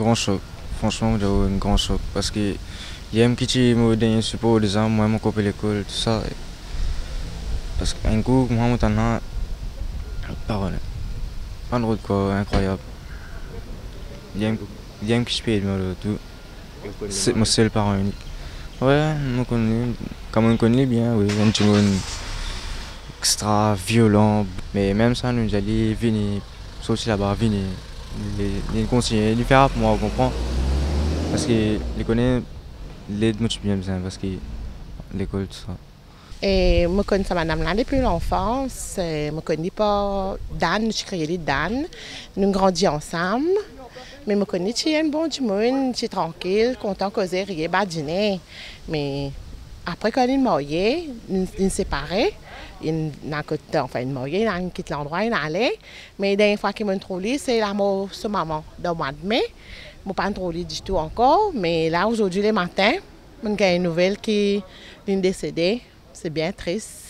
grand choc. Franchement, j'ai eu un grand choc. Parce que il y a un petit mot d'un support des gens, moi, mon copain l'école, tout ça. Parce qu'un coup, moi, mon talent, parole. Pas de route, quoi, incroyable. Il y a un petit peu de tout. C'est mon seul parent unique. Ouais, on connaît, comme on connaît bien, oui, un petit monde extra violent. Mais même ça, nous allons venir, sortir là-bas, venir, les conseiller, les faire pour moi, comprendre. Parce que les connaît, les motive bien, parce que l'école, tout ça. Et je connais sa madame là depuis l'enfance. Je ne connais pas Dan, je créé Dan. Nous grandis ensemble. Mais je connais qu'il y a un bon du monde, qui est tranquille, content, causer, rier, badiner. Mais après, quand il est marié, il est séparé. Il n'a enfin, il est marié, il quitte l'endroit, il est allé. Mais la dernière fois qu'il m'a trouvé, c'est la mort de maman, dans le mois de mai. Je ne pas trouvé du tout encore. Mais là, aujourd'hui, le matin, j'ai une nouvelle qui est décédée. C'est bien triste.